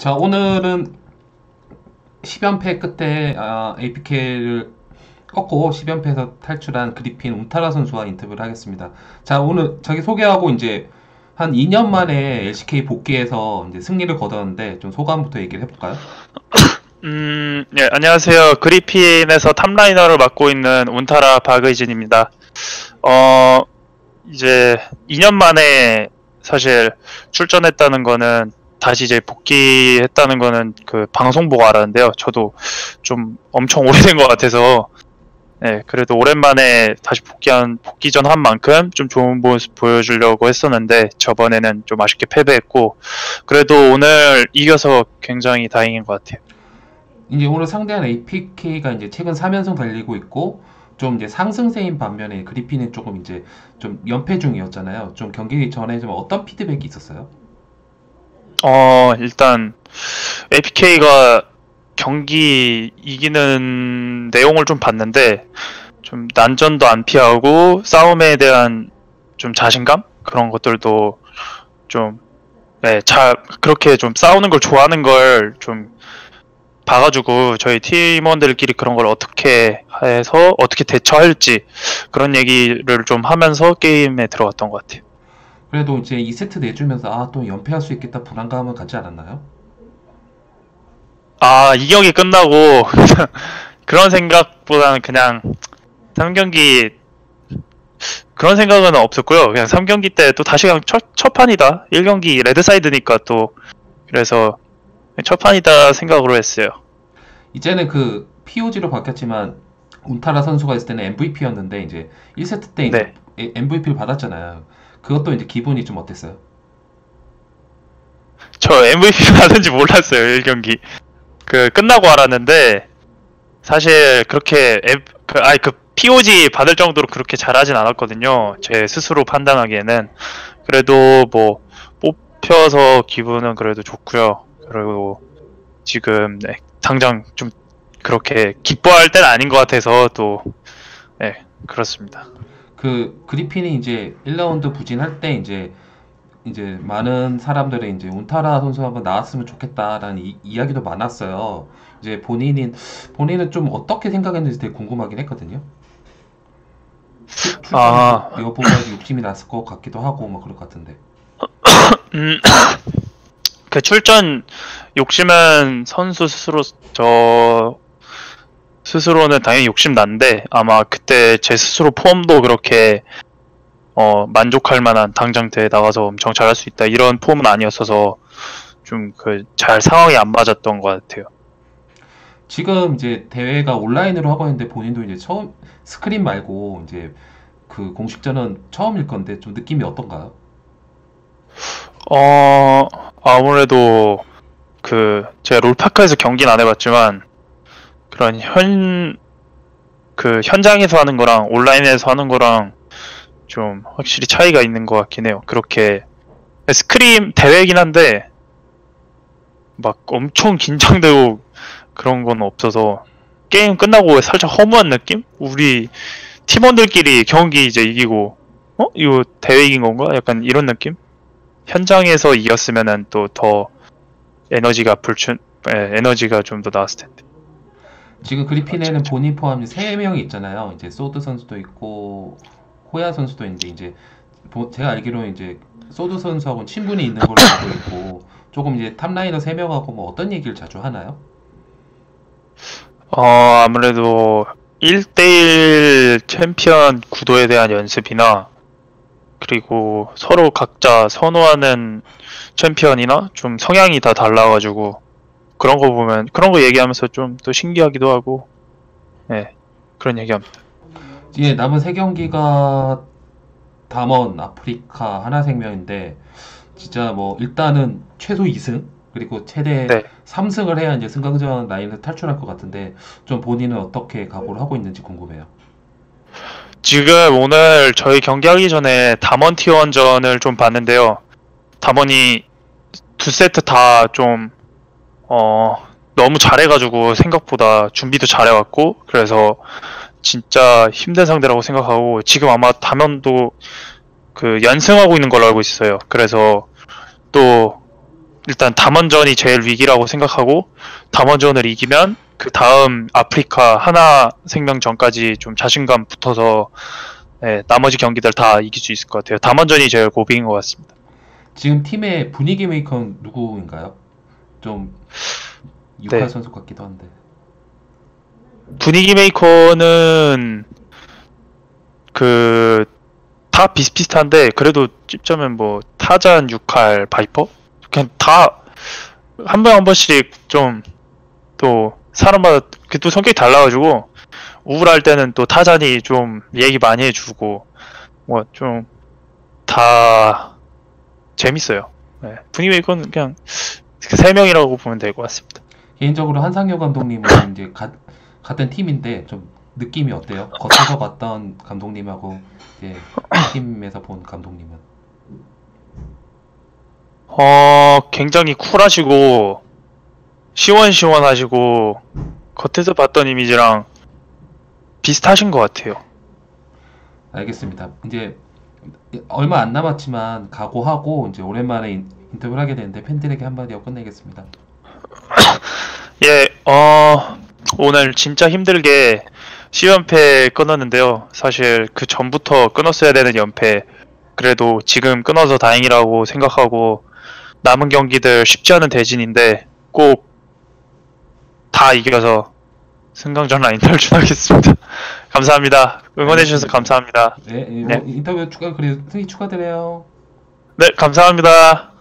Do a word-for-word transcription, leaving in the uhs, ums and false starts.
자, 오늘은 십 연패 끝에 아, 에이피케이를 꺾고 십 연패에서 탈출한 그리핀 운타라 선수와 인터뷰를 하겠습니다. 자, 오늘 자기 소개하고 이제 한 이 년 만에 엘씨케이 복귀해서 이제 승리를 거뒀는데 좀 소감부터 얘기를 해볼까요? 음, 예, 안녕하세요. 그리핀에서 탑라이너를 맡고 있는 운타라 박의진입니다. 어, 이제 이 년 만에 사실 출전했다는 거는 다시 이제 복귀했다는 거는 그 방송 보고 알았는데요. 저도 좀 엄청 오래된 것 같아서, 예, 그래도 오랜만에 다시 복귀한, 복귀전 한 만큼 좀 좋은 모습 보여주려고 했었는데, 저번에는 좀 아쉽게 패배했고, 그래도 오늘 이겨서 굉장히 다행인 것 같아요. 이제 오늘 상대한 에이피케이가 이제 최근 삼 연승 달리고 있고 좀 이제 상승세인 반면에 그리핀은 조금 이제 좀 연패 중이었잖아요. 좀 경기 전에 좀 어떤 피드백이 있었어요? 어, 일단 에이피케이가 경기 이기는 내용을 좀 봤는데 좀 난전도 안 피하고 싸움에 대한 좀 자신감? 그런 것들도 좀, 네, 잘, 그렇게 좀 싸우는 걸 좋아하는 걸 좀 봐가지고 저희 팀원들끼리 그런 걸 어떻게 해서 어떻게 대처할지 그런 얘기를 좀 하면서 게임에 들어갔던 것 같아요. 그래도 이제 이 세트 내주면서 아, 또 연패할 수 있겠다 불안감은 갖지 않았나요? 아, 이 경기 끝나고 그런 생각보다는 그냥 삼 경기 그런 생각은 없었고요. 그냥 삼 경기 때 또 다시 그냥 첫, 첫 판이다. 일 경기 레드사이드니까 또 그래서 첫 판이다 생각으로 했어요. 이제는 그 피오지로 바뀌었지만 운타라 선수가 있을 때는 엠브이피였는데 이제 일 세트 때 이제 네. 엠브이피를 받았잖아요. 그것도 이제 기분이 좀 어땠어요? 저 엠브이피 받은지 몰랐어요. 일 경기. 그 끝나고 알았는데 사실 그렇게 앱, 그, 아니 그 피오지 받을 정도로 그렇게 잘하진 않았거든요. 제 스스로 판단하기에는. 그래도 뭐 뽑혀서 기분은 그래도 좋고요. 그리고 지금 네, 당장 좀 그렇게 기뻐할 때는 아닌 것 같아서 또 네, 그렇습니다. 그 그리핀이 이제 일 라운드 부진할 때 이제 이제 많은 사람들이 이제 운타라 선수 한번 나왔으면 좋겠다라는 이, 이야기도 많았어요. 이제 본인인 본인은 좀 어떻게 생각했는지 되게 궁금하긴 했거든요. 출, 출전 아, 여부가 욕심이 났을 것 같기도 하고 뭐 그럴 것 같은데. 음, 그 출전 욕심은 선수 스스로 저 스스로는 당연히 욕심 난데 아마 그때 제 스스로 폼도 그렇게 어 만족할 만한 당장 대회 나가서 엄청 잘할 수 있다 이런 폼은 아니었어서 좀 그 잘 상황이 안 맞았던 것 같아요. 지금 이제 대회가 온라인으로 하고 있는데 본인도 이제 처음 스크린 말고 이제 그 공식전은 처음일 건데 좀 느낌이 어떤가요? 어 아무래도 그 제가 롤파크에서 경기는 안 해봤지만 그런 현 그 현장에서 하는 거랑 온라인에서 하는 거랑 좀 확실히 차이가 있는 것 같긴 해요. 그렇게 스크림 대회이긴 한데 막 엄청 긴장되고 그런 건 없어서 게임 끝나고 살짝 허무한 느낌? 우리 팀원들끼리 경기 이제 이기고 어? 이거 대회 이긴 건가? 약간 이런 느낌? 현장에서 이겼으면은 또 더 에너지가 불춘 예, 에너지가 좀 더 나왔을 텐데. 지금 맞죠, 그리핀에는 맞죠. 본인 포함 세 명이 있잖아요. 이제 소드 선수도 있고 호야 선수도 있는데 이제 보- 제가 알기로는 이제 소드 선수하고는 친분이 있는 걸로 알고 있고 조금 이제 탑라이너 세 명하고 뭐 어떤 얘기를 자주 하나요? 어, 아무래도 일 대일 챔피언 구도에 대한 연습이나 그리고 서로 각자 선호하는 챔피언이나 좀 성향이 다 달라가지고 그런 거 보면 그런 거 얘기하면서 좀 또 신기하기도 하고 예 그런 얘기합니다. 이제 남은 세 경기가 담원, 아프리카, 하나생명인데 진짜 뭐 일단은 최소 이 승 그리고 최대 네 삼 승을 해야 이제 승강전 라인을 탈출할 것 같은데 좀 본인은 어떻게 각오를 하고 있는지 궁금해요. 지금 오늘 저희 경기하기 전에 담원 티원전을 좀 봤는데요. 담원이 두 세트 다 좀 어 너무 잘해가지고 생각보다 준비도 잘해왔고 그래서 진짜 힘든 상대라고 생각하고 지금 아마 담원도 그 연승하고 있는 걸로 알고 있어요. 그래서 또 일단 담원전이 제일 위기라고 생각하고 담원전을 이기면 그 다음 아프리카 하나생명전까지 좀 자신감 붙어서 예, 나머지 경기들 다 이길 수 있을 것 같아요. 담원전이 제일 고비인 것 같습니다. 지금 팀의 분위기 메이커는 누구인가요? 좀 육할 네. 선수 같기도 한데. 분위기 메이커는 그 다 비슷비슷한데 그래도 찝자면 뭐 타잔, 육할, 바이퍼 그냥 다 한 번 한 번씩 좀 또 사람마다 그 또 성격이 달라가지고 우울할 때는 또 타잔이 좀 얘기 많이 해주고 뭐 좀 다 재밌어요. 네. 분위기 메이커는 그냥 그 세 명이라고 보면 될 것 같습니다. 개인적으로 한상효 감독님은 이제 가, 같은 팀인데 좀 느낌이 어때요? 겉에서 봤던 감독님하고 이제 팀에서 본 감독님은. 어, 굉장히 쿨하시고, 시원시원하시고, 겉에서 봤던 이미지랑 비슷하신 것 같아요. 알겠습니다. 이제 얼마 안 남았지만 각오하고 이제 오랜만에 인, 인터뷰를 하게 되는데 팬들에게 한마디 하고 끝내겠습니다. 예, 어, 오늘 진짜 힘들게 십 연패 끊었는데요. 사실 그 전부터 끊었어야 되는 연패. 그래도 지금 끊어서 다행이라고 생각하고, 남은 경기들 쉽지 않은 대진인데, 꼭 다 이겨서 승강전 라인 탈출하겠습니다. 감사합니다. 응원해주셔서 감사합니다. 네, 이- 네. 뭐 인터뷰 추가 그리고 승리 축하드려요. 네, 감사합니다.